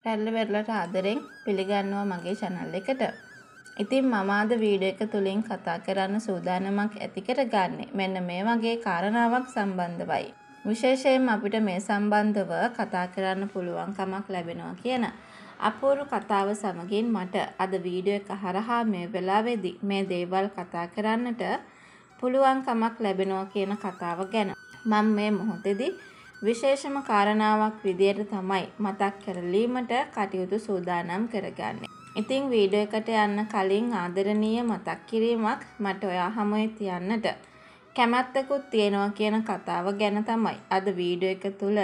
රැල්ල වෙරළට ආදරෙන් පිළිගන්නවා මගේ channel එකට. ඉතින් මම අද වීඩියෝ එක තුලින් කතා කරන්න සූදානමක් ඇති කරගන්නේ මෙන්න මේ වගේ කාරණාවක් සම්බන්ධවයි. විශේෂයෙන්ම අපිට මේ සම්බන්ධව කතා කරන්න පුළුවන්කමක් ලැබෙනවා කියන අපූර්ව කතාව සමගින් මට අද වීඩියෝ එක හරහා මේ වෙලාවේදී මේ දේවල් කතා කරන්නට පුළුවන්කමක් ලැබෙනවා කියන කතාව ගැන මම මේ මොහොතේදී විශේෂම කාරණාවක් විදියට තමයි මතක් කරලීමට කටයුතු සූදානම් කරගන්නේ. ඉතින් වීඩියෝ එකට යන්න කලින් ආදරණීය මතක් කිරීමක් මට ඔයා හමුවේ තියන්නට කැමැත්තකුත් තියෙනවා කියන කතාව ගැන තමයි අද වීඩියෝ එක තුල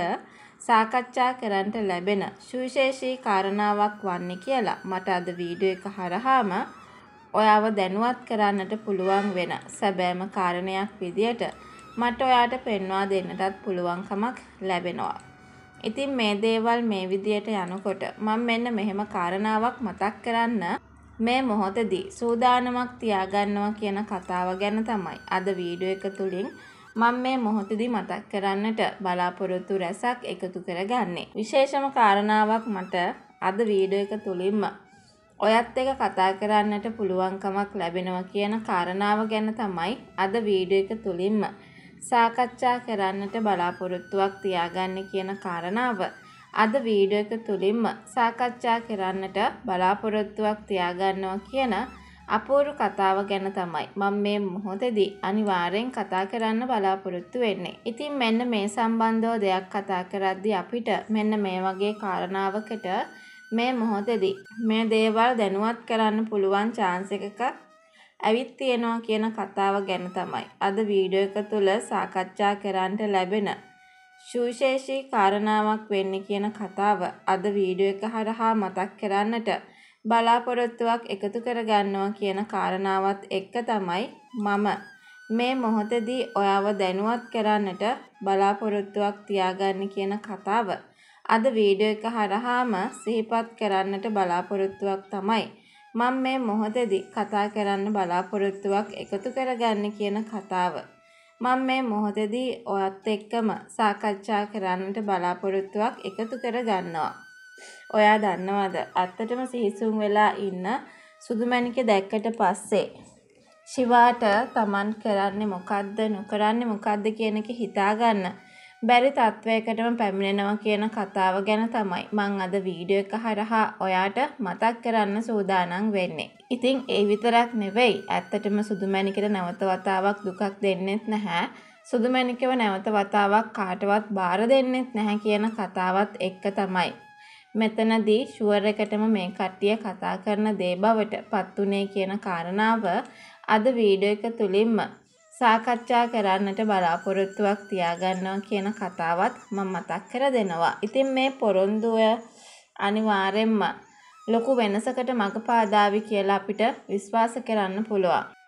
සාකච්ඡා කරන්නට ලැබෙන සුවිශේෂී කාරණාවක් වන්නේ කියලා මට අද වීඩියෝ එක හරහාම ඔයාව දැනුවත් කරන්නට පුළුවන් වෙන සැබෑම කාරණයක් විදියට මට ඔයාට පෙන්වා දෙන්නටත් පුළුවන්කමක් ලැබෙනවා. ඉතින් මේ දේවල් මේ විදියට යනකොට මම මෙන්න මෙහෙම කාරණාවක් මතක් කරන්න මේ මොහොතේදී සූදානමක් තියාගන්නවා කියන කතාව ගැන තමයි අද වීඩියෝ එක තුලින් මම මේ මොහොතේදී මතක් කරන්නට බලාපොරොත්තු රැසක් එකතු කරගන්නේ. විශේෂම කාරණාවක් මට අද වීඩියෝ එක තුලින්ම ඔයත් එක්ක කතා කරන්නට පුළුවන්කමක් ලැබෙනවා කියන කාරණාව ගැන තමයි අද වීඩියෝ එක තුලින්ම සාකච්ඡා කරන්නට බලාපොරොත්තුවක් තියාගන්නේ කියන කාරණාව අද වීඩියෝ එක තුලින්ම සාකච්ඡා කරන්නට බලාපොරොත්තුවක් තියාගන්නවා කියන අපූර්ව කතාව ගැන තමයි මම මේ මොහොතේදී අනිවාර්යෙන් කතා කරන්න බලාපොරොත්තු වෙන්නේ. ඉතින් මෙන්න මේ සම්බන්ධව දෙයක් කතා කරද්දී අපිට මෙන්න මේ වගේ කාරණාවකට මේ මොහොතේදී මේ දේවල් දැනුවත් කරන්න පුළුවන් chance එකක ඇවිත් තියෙනවා කියන කතාව ගැන තමයි අද වීඩියෝ එක තුල සාකච්ඡා කරන්නට ලැබෙන සුවිශේෂී කාරණාවක් වෙන්නේ කියන කතාව අද වීඩියෝ එක හරහා මතක් කරන්නට බලාපොරොත්තුවක් එකතු කරගන්නවා කියන කාරණාවත් එක්ක තමයි මම මේ මොහොතේදී ඔයාව දැනුවත් කරන්නට බලාපොරොත්තුවක් තියාගන්න කියන කතාව අද වීඩියෝ එක හරහාම සිහිපත් කරන්නට බලාපොරොත්තුවක් තමයි මම මේ මොහොතේදී කතා කරන්න බලාපොරොත්තුවක් එකතු කරගන්න කියන කතාව මම මේ මොහොතේදී ඔයත් එක්කම සාකච්ඡා කරන්නට බලාපොරොත්තුවක් එකතු කරගන්නවා. ඔයා දන්නවද ඇත්තටම සිහිසුන් වෙලා ඉන්න සුදුමැණිකේ දැක්කට පස්සේ ශිවාට තමන් කරන්නේ මොකද්ද නොකරන්නේ මොකද්ද කියන එක හිතාගන්න බැරි තත්වයකටම පැමිණෙනවා කියන කතාව ගැන තමයි මම අද වීඩියෝ එක හරහා ඔයාට මතක් කරන්න සූදානම් වෙන්නේ. ඉතින් ඒ විතරක් නෙවෙයි ඇත්තටම සුදුමැණිකේට නැවත වතාවක් දුකක් දෙන්නෙත් නැහැ. සුදුමැණිකේව නැවත වතාවක් කාටවත් බාර දෙන්නෙත් නැහැ කියන කතාවත් එක්ක තමයි මෙතනදී ෂුවර් එකටම මේ කට්ටිය කතා කරන දේ බවට පත්ුනේ කියන කාරණාව අද වීඩියෝ එක තුලින්ම සාකච්ඡා කරන්නට බලාපොරොත්තුවක් තියාගන්නවා කියන කතාවත් මම මතක් කර දෙනවා. ඉතින් මේ පොරොන්දුව අනිවාර්යෙන්ම ලොකු වෙනසකට මඟ පාදාවි කියලා අපිට විශ්වාස කරන්න පුළුවන්.